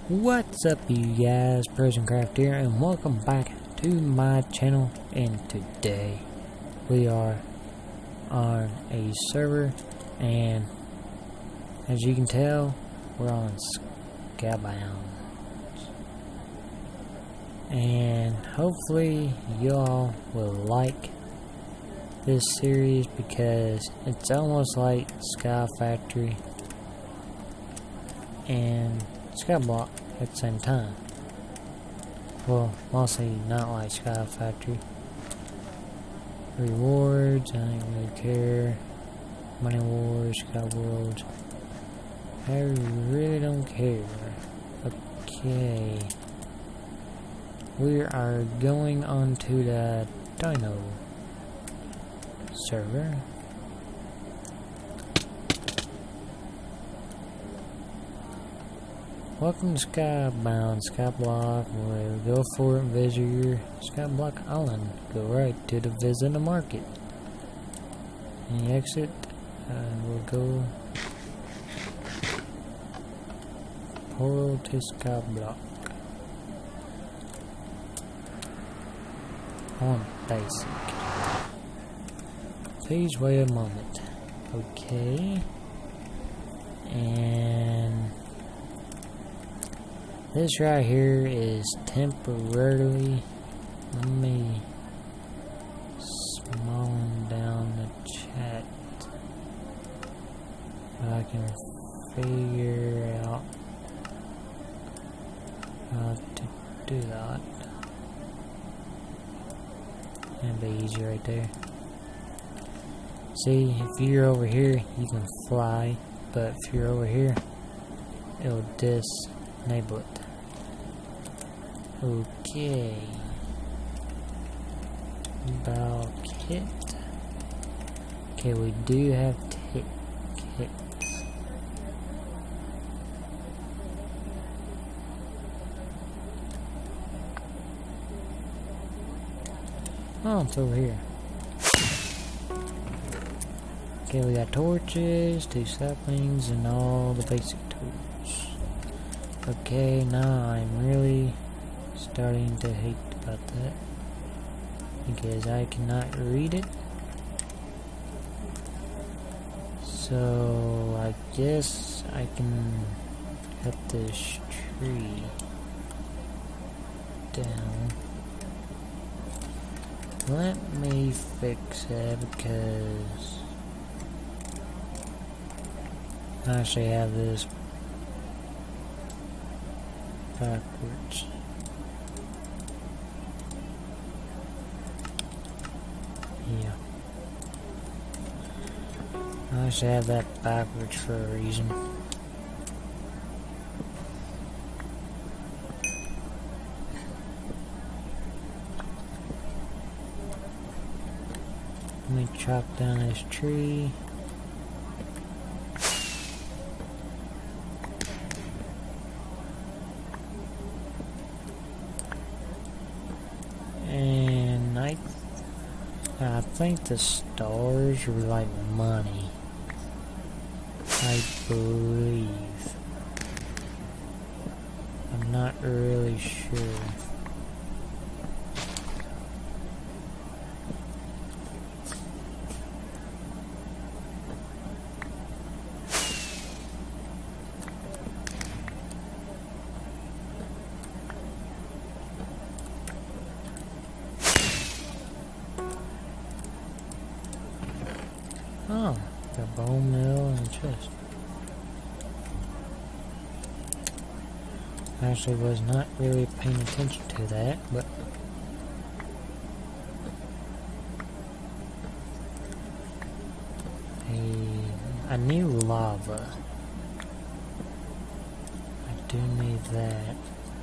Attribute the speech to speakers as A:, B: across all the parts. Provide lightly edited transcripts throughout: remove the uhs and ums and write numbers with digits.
A: What's up, you guys? PrisonCraft here, and welcome back to my channel. And today we are on a server, and as you can tell, we're on Skybound. And hopefully y'all will like this series because it's almost like Sky Factory and Skyblock at the same time. Well, mostly not like Sky Factory. Rewards, I don't really care. Money Wars, Sky Worlds, I really don't care. Okay, we are going on to the Dino server. Welcome to Skybound, Skyblock. We'll go for it, visit your Skyblock Island. Go right to the visit the market. And you exit, we'll go portal to Skyblock. On basic. Please wait a moment. Okay. And this right here is temporarily. Let me smallen down the chat so I can figure out how to do that. That'd be easy right there. See, if you're over here, you can fly, but if you're over here, it'll disable it. Okay. Bow kit. Okay, we do have kits. Oh, it's over here. Okay, we got torches, 2 saplings, and all the basic tools. Okay, now I'm really starting to hate about that because I cannot read it. So I guess I can cut this tree down. Let me fix that because I actually have this backwards. Yeah. I should have that backwards for a reason. Let me chop down this tree. And I think the stars are like money. I believe. I'm not really sure. Oh, the bone mill and the chest. I actually was not really paying attention to that, but I need lava. I do need that.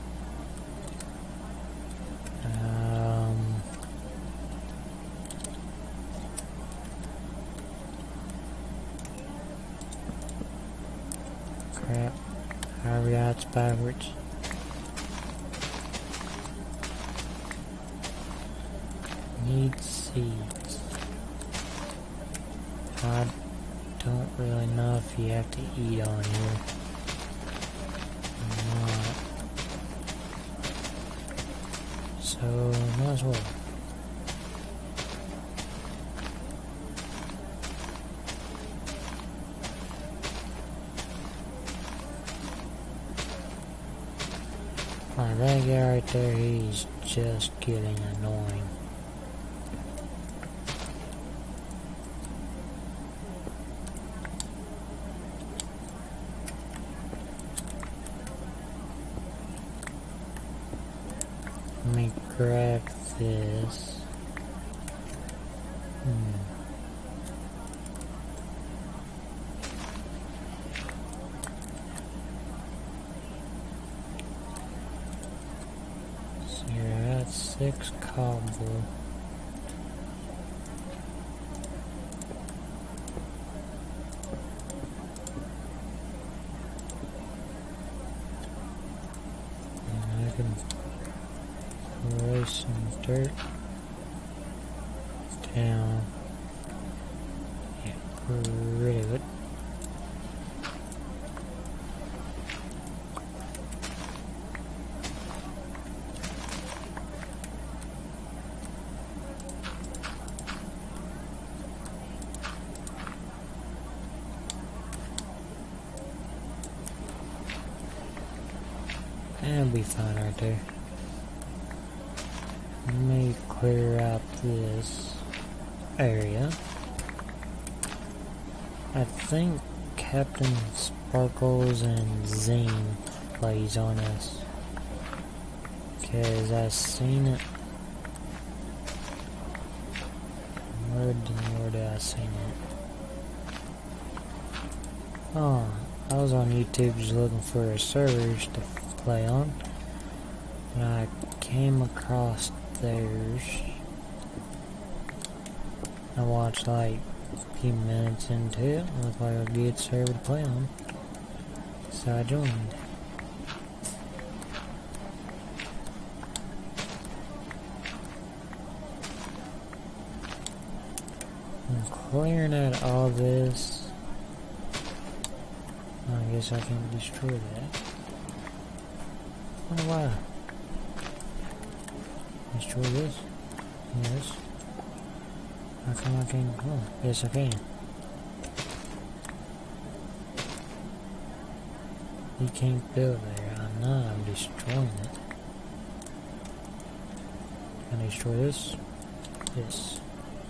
A: Crap. Hurry out, it's backwards. Need seeds. I don't really know if you have to eat on here or not. So, might as well. Like that guy right there, he's just getting annoying. Let me grab this. So you're at 6 cobble. And I can lay some dirt down. Yeah, rid of it. That'll be fine right there. Let me clear out this area. I think Captain Sparkles and Zine plays on this, cause I seen it. Where did I seen it? Oh, I was on YouTube just looking for servers to play on, and I came across theirs. I watched like a few minutes into it. Looked like a good server to play on, so I joined. I'm clearing out all this. I guess I can destroy that. Oh wow. Destroy this? Yes. How come I can't? Oh, yes I can. You can't build there. I know I'm destroying it. Can I destroy this? Yes.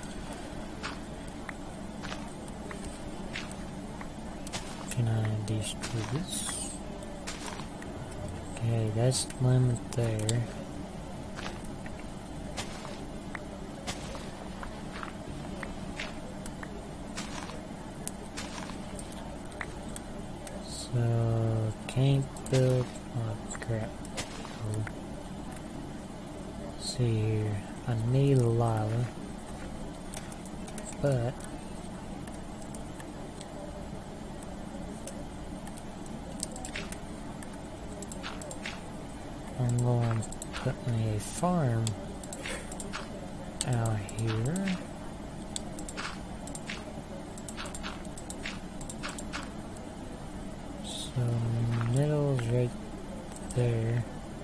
A: Can I destroy this? Okay, that's limit there. So, can't build. Oh, crap. Oh. See here. I need lava. But. I'm going to put me a farm out here. So middle's right there.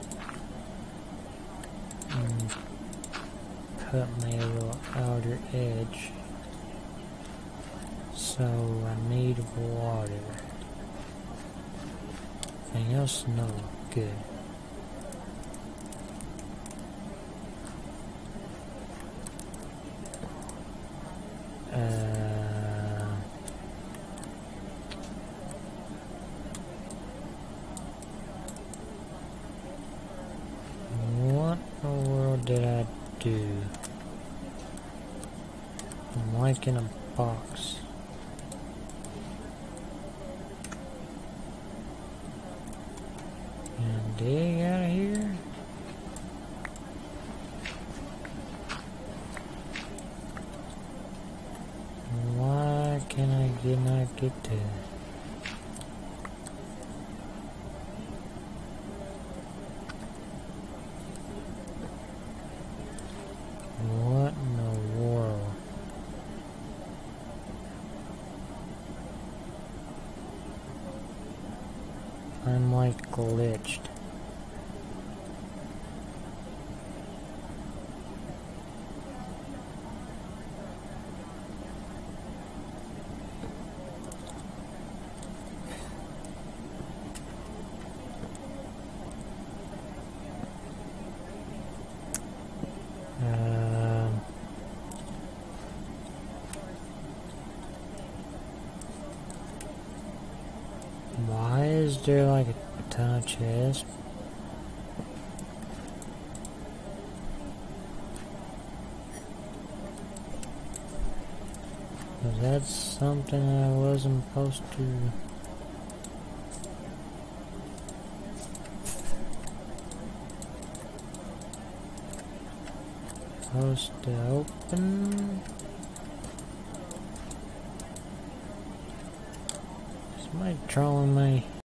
A: And put me a little outer edge. So I need water. Anything else? No. Good. What in the world did I do? I'm like in a box. And dig out of here? Why can I not get to it? What in the world? I'm like glitched. is there like a tile chest? Was that something I wasn't supposed to... supposed to open? Somebody trolling me.